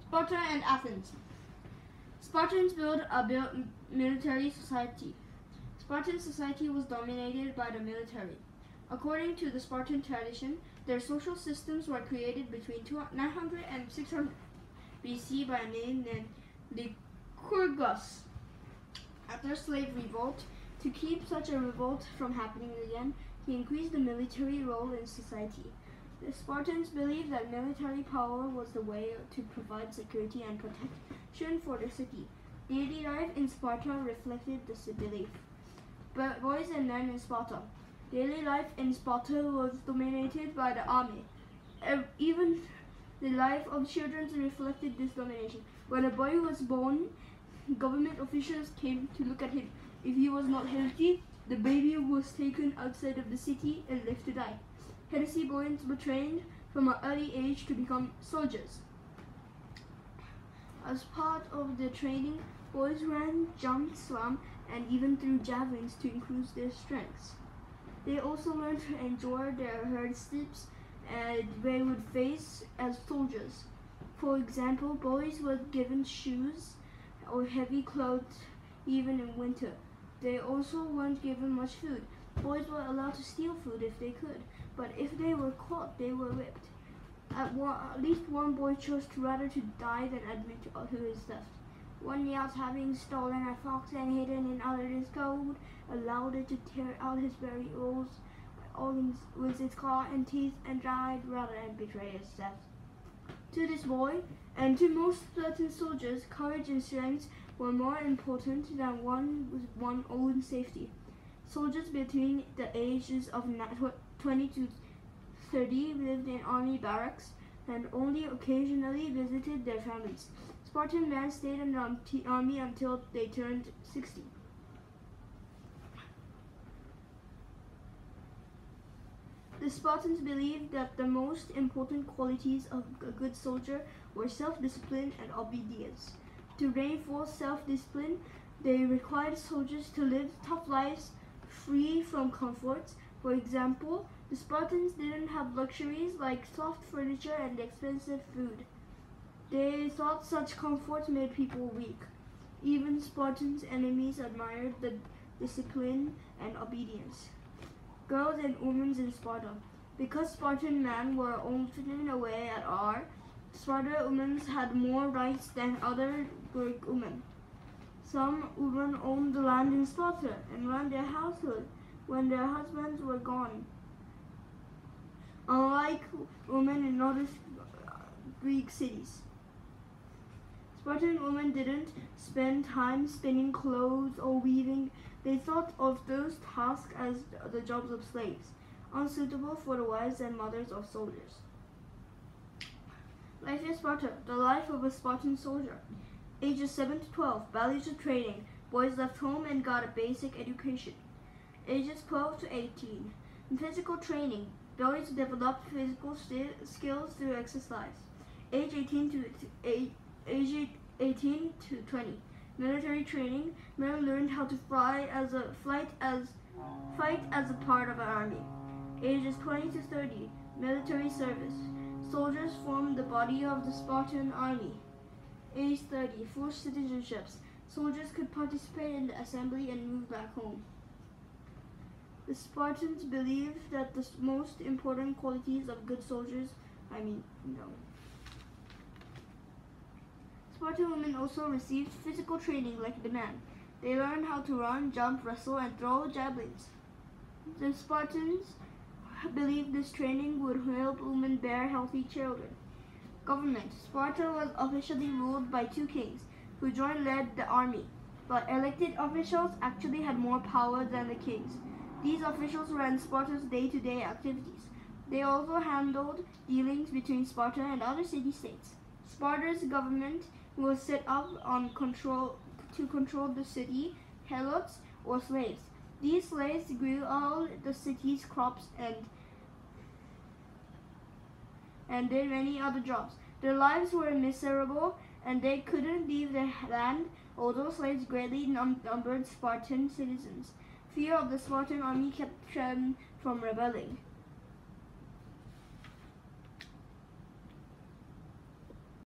Sparta and Athens. Spartans built a military society. Spartan society was dominated by the military. According to the Spartan tradition, their social systems were created between 900 and 600 BC by a man named Lycurgus. After a slave revolt, to keep such a revolt from happening again, he increased the military role in society. The Spartans believed that military power was the way to provide security and protection for the city. Daily life in Sparta reflected this belief. But boys and men in Sparta. Daily life in Sparta was dominated by the army. Even the life of children reflected this domination. When a boy was born, government officials came to look at him. If he was not healthy, the baby was taken outside of the city and left to die. Healthy boys were trained from an early age to become soldiers. As part of the training, boys ran, jumped, swam, and even threw javelins to increase their strengths. They also learned to endure their hardships they would face as soldiers. For example, boys were given shoes or heavy clothes even in winter. They also weren't given much food. Boys were allowed to steal food if they could, but if they were caught, they were whipped. At least one boy chose rather to die than admit to his theft. One yelled, having stolen a fox and hidden in others' coat, allowed it to tear out his very rolls with its claw and teeth and died rather than betray his theft. To this boy, and to most Spartan soldiers, courage and strength were more important than one's own safety. Soldiers between the ages of 20 to 30 lived in army barracks and only occasionally visited their families. Spartan men stayed in the army until they turned 60. The Spartans believed that the most important qualities of a good soldier were self-discipline and obedience. To reinforce self-discipline, they required soldiers to live tough lives free from comforts. For example, the Spartans didn't have luxuries like soft furniture and expensive food. They thought such comforts made people weak. Even Spartans' enemies admired the discipline and obedience. Girls and women in Sparta. Because Spartan men were often away at war, Spartan women had more rights than other Greek women. Some women owned the land in Sparta and ran their household when their husbands were gone. Unlike women in other Greek cities, Spartan women didn't spend time spinning clothes or weaving. They thought of those tasks as the jobs of slaves, unsuitable for the wives and mothers of soldiers. Life in Sparta, the life of a Spartan soldier. Ages 7 to 12, values of training. Boys left home and got a basic education. Ages 12 to 18, physical training. Boys developed physical skills through exercise. Age 18 to 20, military training. Men learned how to fight as a part of an army. Ages 20 to 30, military service. Soldiers formed the body of the Spartan army. Age 30, forced citizenships. Soldiers could participate in the assembly and move back home. The Spartans believed that the most important qualities of good soldiers, Spartan women also received physical training like the men. They learned how to run, jump, wrestle, and throw javelins. The Spartans believed this training would help women bear healthy children. Government. Sparta was officially ruled by 2 kings, who jointly led the army. But elected officials actually had more power than the kings. These officials ran Sparta's day-to-day activities. They also handled dealings between Sparta and other city-states. Sparta's government was set up to control the city, helots, or slaves. These slaves grew all the city's crops and did many other jobs. Their lives were miserable, and they couldn't leave their land, although slaves greatly outnumbered Spartan citizens. Fear of the Spartan army kept them from rebelling.